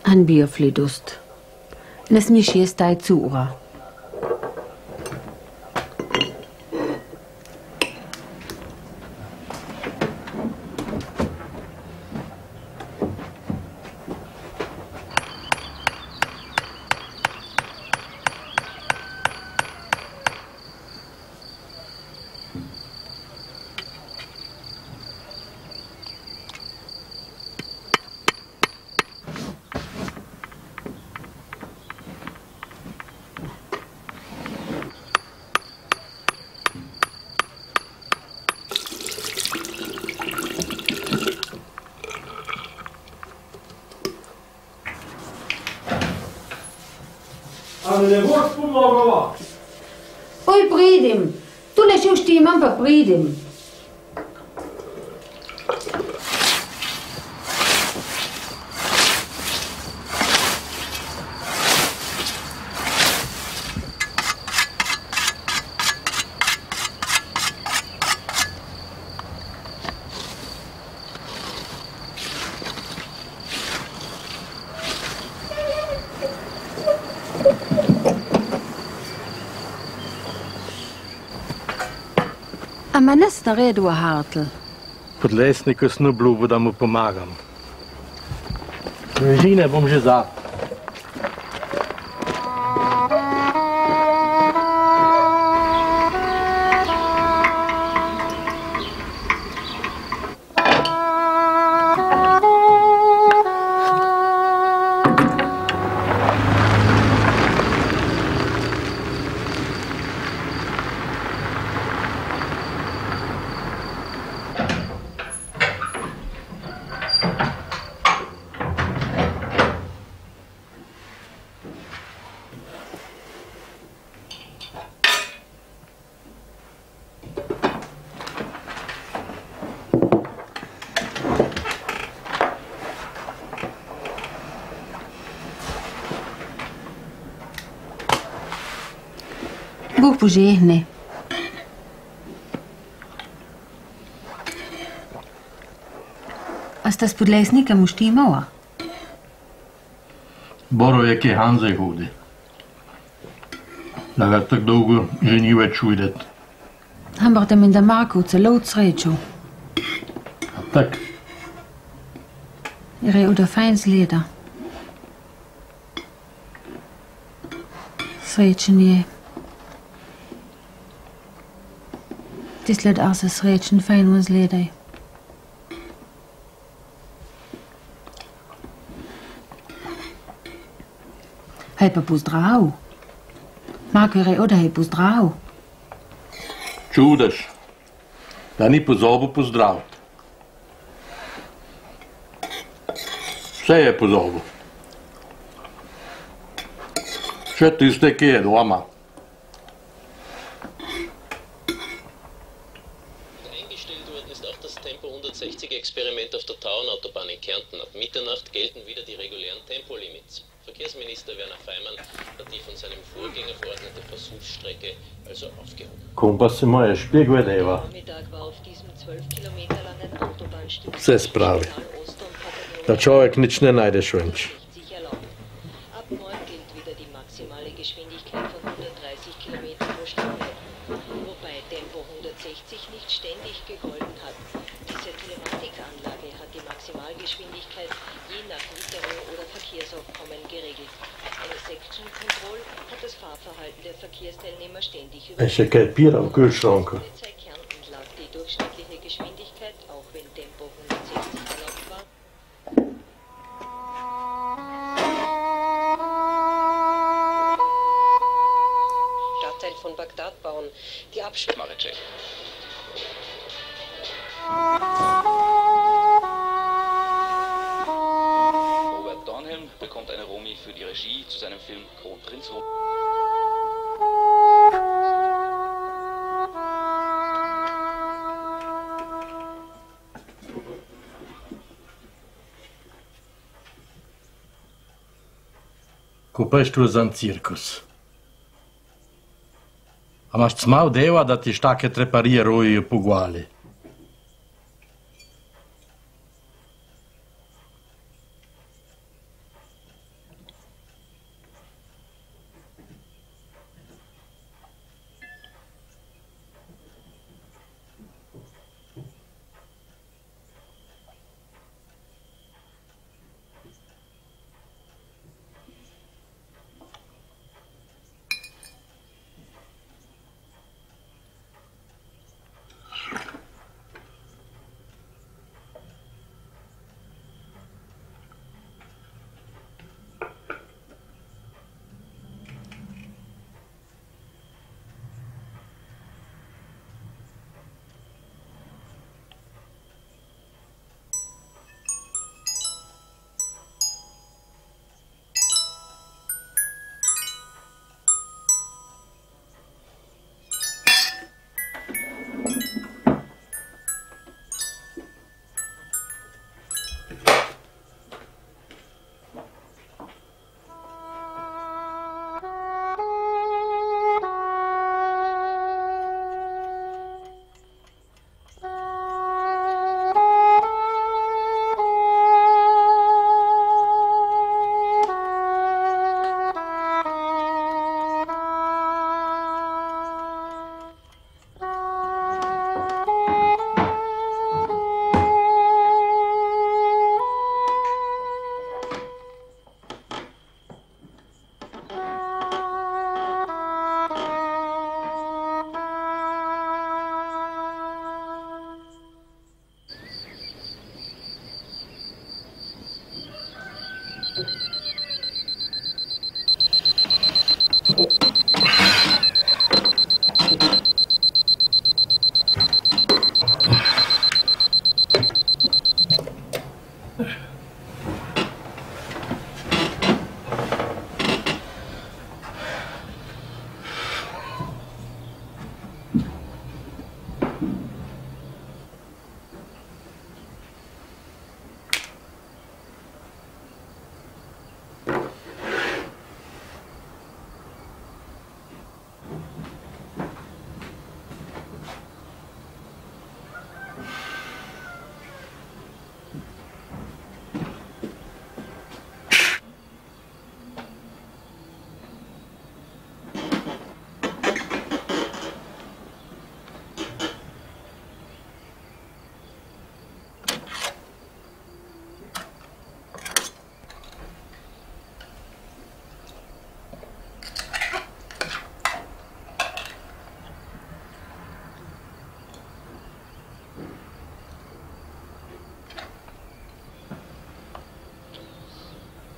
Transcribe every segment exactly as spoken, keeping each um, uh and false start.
Han bierflidust. Nes mi šie staj cura. Ale ne boš pomagala? Oj, pridem. Tu ne še vštimam, pa pridem. Ама нас наредува Hartl. Podlesniku snublu, da mu pomagam. Žine bom že za. Bog požehne. A sta s podlesnikom vštimala? Boro je ki Hanze hodi. Da ga tako dolgo že ni več videti. Ampak da mi da Marko celo od srečo. A tak? Jer je da fajn zgleda. Srečen je. Ti sled a se srečen, fajn mu zgledaj. Hej pa pozdrav. Marko je rekel, da je pozdrav. Čudaš, da ni pozobil pozdraviti. Vse je pozobil. Še tiste, ki je doma. Experiment auf der Tauernautobahn in Kärnten. Ab Mitternacht gelten wieder die regulären Tempolimits. Verkehrsminister Werner Feimann hat die von seinem Vorgänger verordnete Versuchsstrecke also aufgehoben. Kompas se moje špjegvedeva. Vse spravi. Da človek nič ne najdeš več. Ab morgen gilt wieder die maximale Geschwindigkeit von hundertdreißig Kilometer pro Stunde, wobei Tempo hundertsechzig nicht ständig gegolten hat. Diese Telematikanlage hat die Maximalgeschwindigkeit je nach Witterung oder Verkehrsaufkommen geregelt. Eine Section Control hat das Fahrverhalten der Verkehrsteilnehmer ständig überprüft. Še kaj pira v kühlschranku. Polizei Kärnten lag die durchschnittliche Geschwindigkeit, auch wenn Tempo hundertsechzig erlaubt war. Stadtteil von Bagdad bauen. Die Abschwächung. Robert Dornhelm bekommt eine Romy für die Regie zu seinem Film Kronprinz Rom. Kupeš tu za cirkus. A imaš cmal deva, da ti štake treparije rojijo po guali.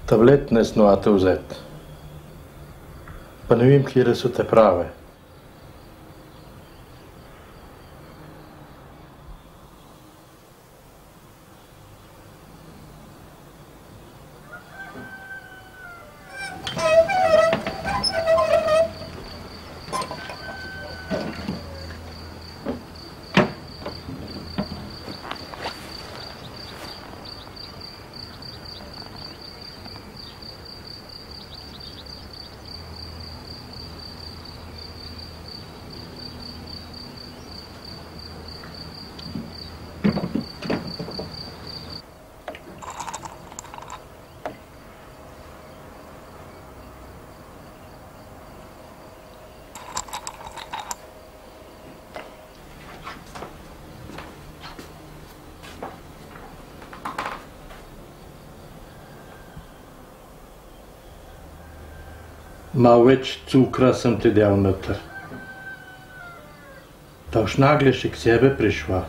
Tablet ne znate vzeti. Pa ne vem, kje so te prave. Malo več cukra sem ti dal noter. Da boš nagle še k sebe prišla.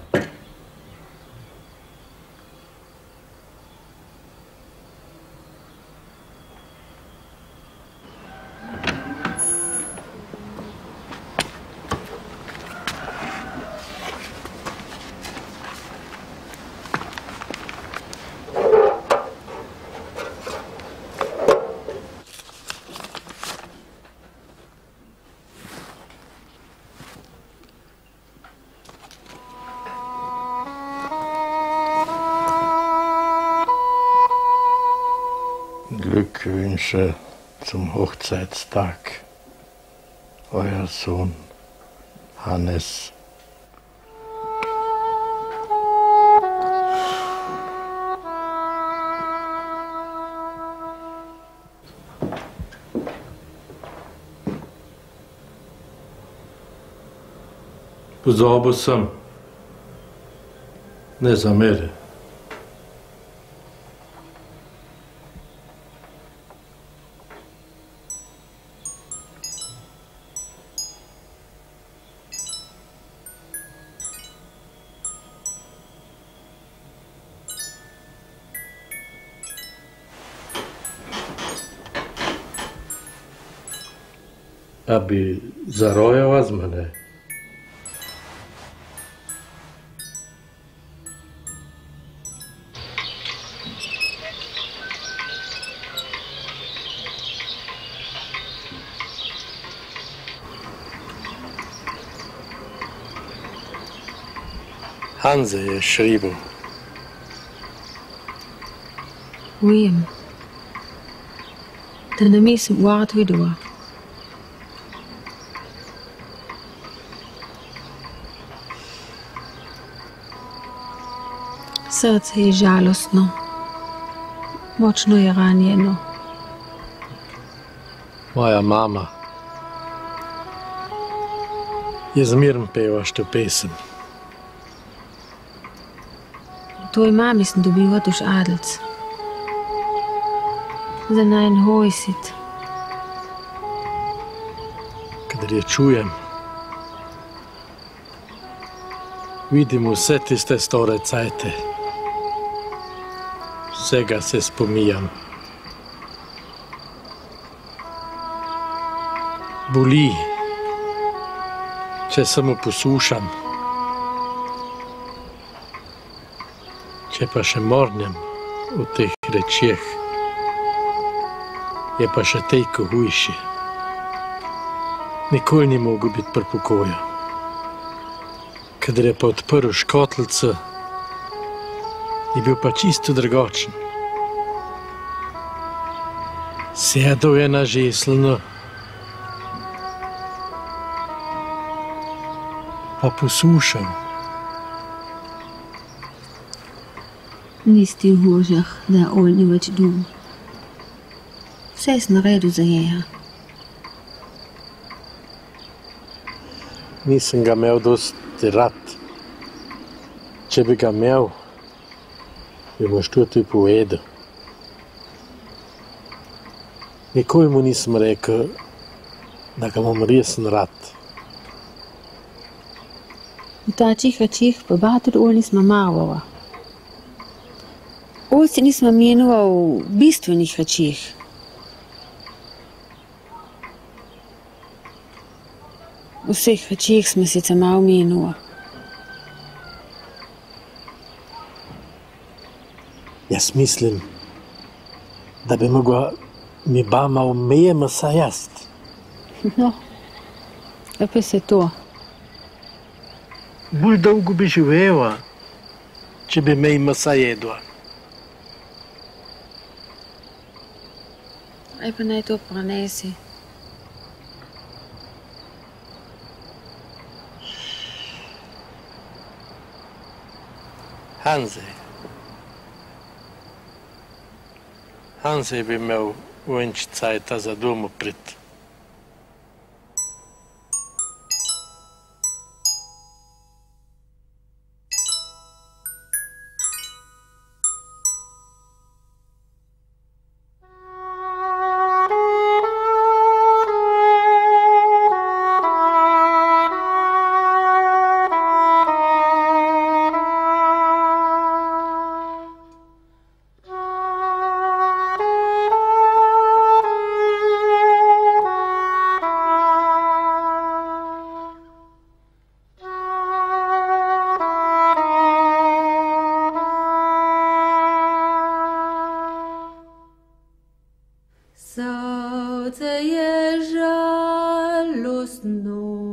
Glückwünsche zum Hochzeitstag, euer Sohn Hannes. Pozabil sem, ne zameri. A bi zarojala z mene? Hanze je šribo. Vem, da ne mislim vart videla. Srce je žalostno, močno je ranjeno. Moja mama je zmerno pevaš to pesem. Tvoj mami sem dobila duš adelc. Za najn hojsit. Kadar je čujem, vidim vse tiste stare cajte. Vsega se spomijam. Boli, če samo poslušam. Če pa še mornjem v teh rečeh, je pa še tejko hujši. Nikoli ni mogel biti pri pokoju. Kadar je pa odprl škotlico, je bil pa čisto drugačen. Sedel je na žeslno, pa poslušal. Nisi v hožah, da olj ni več dum. Vse je naredil za jeja. Nisem ga imel dosti rad. Če bi ga imel, bi mu što tudi povedal. Nikoli mu nisem rekel, da ga imam resen rad. V tačih rečih pa bater olj nismo marvala. Ovci nismo menila v bistvenih rečih. V vseh rečih smo sicer malo menila. Jaz mislim, da bi mogla mi bama umejema sa jast. No, lepo se to. Bolj dolgo bi živela, če bi me ima sa jedla. Aj pa naj to pronesi. Hanze. Hanze bi imel venč cajta za domu prid. Srce je žalostno.